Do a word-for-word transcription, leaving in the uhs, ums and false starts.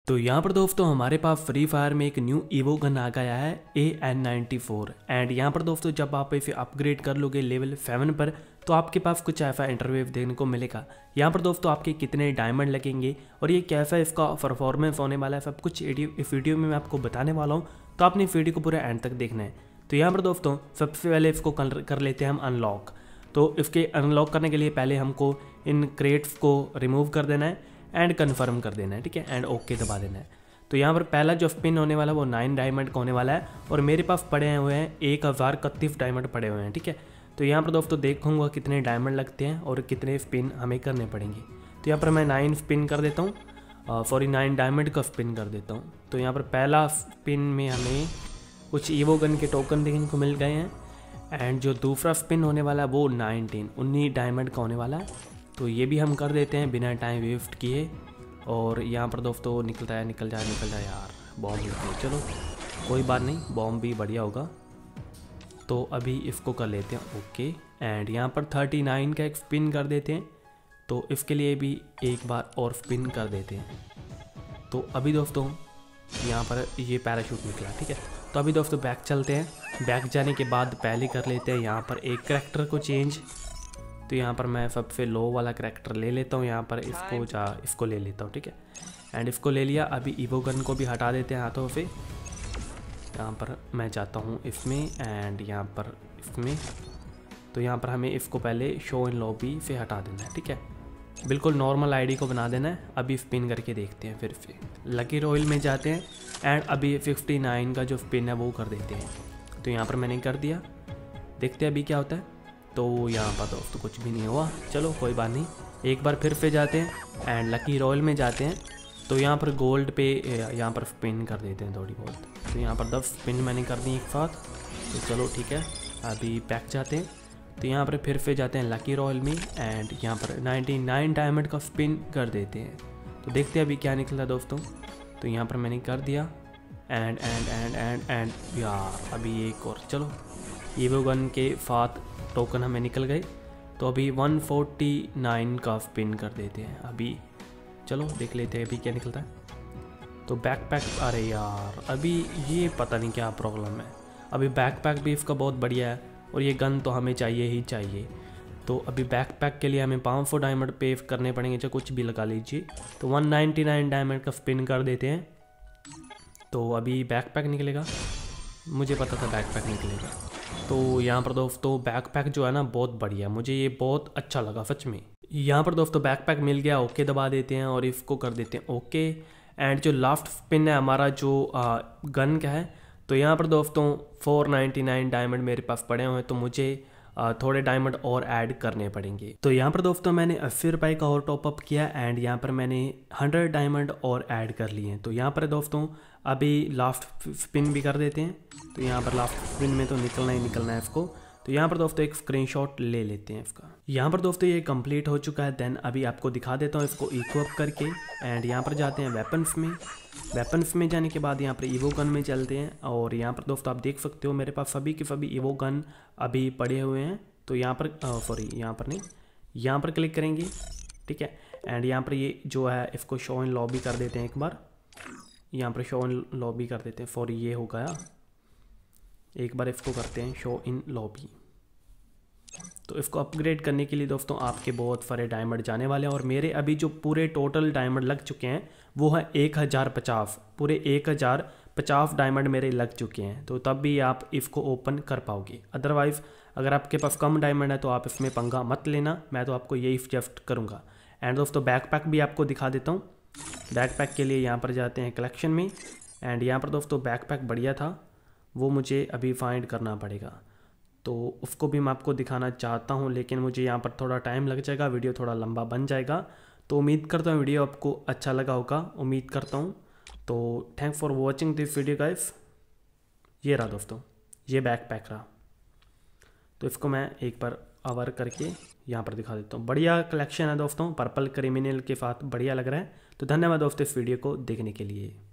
तो यहाँ पर दोस्तों हमारे पास फ्री फायर में एक न्यू ईवो गन आ गया है A N ninety four. And यहाँ पर दोस्तों जब आप इसे अपग्रेड कर लोगे लेवल सेवन पर तो आपके पास कुछ ऐसा इंटरव्यू देखने को मिलेगा। यहाँ पर दोस्तों आपके कितने डायमंड लगेंगे और ये कैसा इसका परफॉर्मेंस होने वाला है, सब कुछ इस वीडियो में मैं आपको बताने वाला हूँ। तो आपने इस वीडियो को पूरा एंड तक देखना है। तो यहाँ पर दोस्तों सबसे पहले इसको कर लेते हैं हम अनलॉक। तो इसके अनलॉक करने के लिए पहले हमको इन क्रेट्स को रिमूव कर देना है एंड कन्फर्म कर देना है, ठीक है, एंड ओके दबा देना है। तो यहाँ पर पहला जो स्पिन होने वाला है वो नाइन डायमंड का होने वाला है और मेरे पास पड़े हुए हैं एक हज़ार इकतीस डायमंड पड़े हुए हैं, ठीक है। तो यहाँ पर दोस्तों देखूंगा कितने डायमंड लगते हैं और कितने स्पिन हमें करने पड़ेंगे। तो यहाँ पर मैं नाइन स्पिन कर देता हूँ, सॉरी नाइन डायमंड का स्पिन कर देता हूँ। तो यहाँ पर पहला स्पिन में हमें कुछ ईवो गन के टोकन देखने को मिल गए हैं एंड जो दूसरा स्पिन होने वाला है वो नाइनटीन उन्नीस डायमंड का होने वाला है। तो ये भी हम कर देते हैं बिना टाइम वेस्ट किए। और यहाँ पर दोस्तों निकलता है, निकल जाए निकल जाए यार, बॉम्ब निकले, चलो कोई बात नहीं, बॉम्ब भी बढ़िया होगा। तो अभी इसको कर लेते हैं ओके। एंड यहाँ पर थर्टी नाइन का एक स्पिन कर देते हैं, तो इसके लिए भी एक बार और स्पिन कर देते हैं। तो अभी दोस्तों यहाँ पर ये पैराशूट निकला, ठीक है। तो अभी दोस्तों बैक चलते हैं। बैक जाने के बाद पहले कर लेते हैं यहाँ पर एक करैक्टर को चेंज। तो यहाँ पर मैं सबसे लो वाला करैक्टर ले लेता हूँ, यहाँ पर इसको जा इसको ले लेता हूँ, ठीक है। एंड इसको ले लिया। अभी ईवो गन को भी हटा देते हैं हाथों से। यहाँ पर मैं जाता हूँ इसमें एंड यहाँ पर इसमें। तो यहाँ पर हमें इसको पहले शो इन लॉबी से हटा देना है, ठीक है। बिल्कुल नॉर्मल आईडी को बना देना है। अभी स्पिन करके देखते हैं, फिर से लकी रॉयल में जाते हैं एंड अभी फिफ्टी नाइन का जो स्पिन है वो कर देते हैं। तो यहाँ पर मैंने कर दिया, देखते हैं अभी क्या होता है। तो यहाँ पर दोस्तों कुछ भी नहीं हुआ, चलो कोई बात नहीं। एक बार फिर से जाते हैं एंड लकी रॉयल में जाते हैं। तो यहाँ पर गोल्ड पे यहाँ पर स्पिन कर देते हैं थोड़ी बहुत। तो यहाँ पर दस स्पिन मैंने कर दी एक साथ, तो चलो ठीक है। अभी पैक जाते हैं। तो यहाँ पर फिर से जाते हैं लकी रॉयल में एंड यहाँ पर नाइन्टी नाइन डायमंड का स्पिन कर देते हैं। तो देखते हैं अभी क्या निकला दोस्तों। तो यहाँ पर मैंने कर दिया and and and and and यार अभी एक और, चलो ईवो गन के साथ टोकन हमें निकल गए। तो अभी वन फोर्टी नाइन का स्पिन कर देते हैं। अभी चलो देख लेते हैं अभी क्या निकलता है। तो बैकपैक, अरे यार अभी ये पता नहीं क्या प्रॉब्लम है। अभी बैकपैक भी इसका बहुत बढ़िया है और ये गन तो हमें चाहिए ही चाहिए। तो अभी बैकपैक के लिए हमें पाँच सौ डायमंड पे करने पड़ेंगे, चाहे कुछ भी लगा लीजिए। तो वन नाइन्टी नाइन डायमंड का स्पिन कर देते हैं। तो अभी बैकपैक निकलेगा, मुझे पता था बैकपैक निकलेगा। तो यहाँ पर दोस्तों बैकपैक जो है ना बहुत बढ़िया, मुझे ये बहुत अच्छा लगा सच में। यहाँ पर दोस्तों बैकपैक मिल गया, ओके दबा देते हैं और इसको कर देते हैं ओके। एंड जो लास्ट स्पिन है हमारा जो आ, गन का है, तो यहाँ पर दोस्तों फोर नाइन्टी नाइन डायमंड मेरे पास पड़े हुए हैं, तो मुझे आ, थोड़े डायमंड और ऐड करने पड़ेंगे। तो यहाँ पर दोस्तों मैंने अस्सी रुपये का और टॉपअप किया एंड यहाँ पर मैंने हंड्रेड डायमंड और ऐड कर लिए हैं। तो यहाँ पर दोस्तों अभी लास्ट स्पिन भी कर देते हैं। तो यहाँ पर लास्ट स्पिन में तो निकलना ही निकलना है इसको। तो यहाँ पर दोस्तों एक स्क्रीनशॉट ले लेते हैं इसका। यहाँ पर दोस्तों ये कंप्लीट हो चुका है। देन अभी आपको दिखा देता हूँ इसको इक्विप करके एंड यहाँ पर जाते हैं वेपन्स में। वेपन्स में जाने के बाद यहाँ पर ईवो गन में चलते हैं और यहाँ पर दोस्तों आप देख सकते हो मेरे पास सभी के सभी ईवो गन अभी पड़े हुए हैं। तो यहाँ पर सॉरी यहाँ पर नहीं, यहाँ पर क्लिक करेंगे, ठीक है। एंड यहाँ पर ये जो है इसको शो इन लॉबी कर देते हैं एक बार। यहाँ पर शो इन लॉबी कर देते हैं, सॉरी ये हो गया, एक बार इसको करते हैं शो इन लॉबी। तो इसको अपग्रेड करने के लिए दोस्तों आपके बहुत सारे डायमंड जाने वाले हैं और मेरे अभी जो पूरे टोटल डायमंड लग चुके हैं वो है एक हज़ार पचास, पूरे एक हज़ार पचास डायमंड मेरे लग चुके हैं। तो तब भी आप इसको ओपन कर पाओगे। अदरवाइज़ अगर आपके पास कम डायमंड है तो आप इसमें पंगा मत लेना, मैं तो आपको यही सजेस्ट करूँगा। एंड दोस्तों बैकपैक भी आपको दिखा देता हूँ। बैकपैक के लिए यहाँ पर जाते हैं कलेक्शन में एंड यहाँ पर दोस्तों बैकपैक बढ़िया था, वो मुझे अभी फाइंड करना पड़ेगा। तो उसको भी मैं आपको दिखाना चाहता हूँ लेकिन मुझे यहाँ पर थोड़ा टाइम लग जाएगा, वीडियो थोड़ा लंबा बन जाएगा। तो उम्मीद करता हूँ वीडियो आपको अच्छा लगा होगा, उम्मीद करता हूँ। तो thanks for watching this video guys. ये रहा दोस्तों, ये बैकपैक रहा। तो इसको मैं एक बार अवर करके यहाँ पर दिखा देता हूँ। बढ़िया कलेक्शन है दोस्तों, पर्पल क्रिमिनल के साथ बढ़िया लग रहा है। तो धन्यवाद दोस्तों इस वीडियो को देखने के लिए।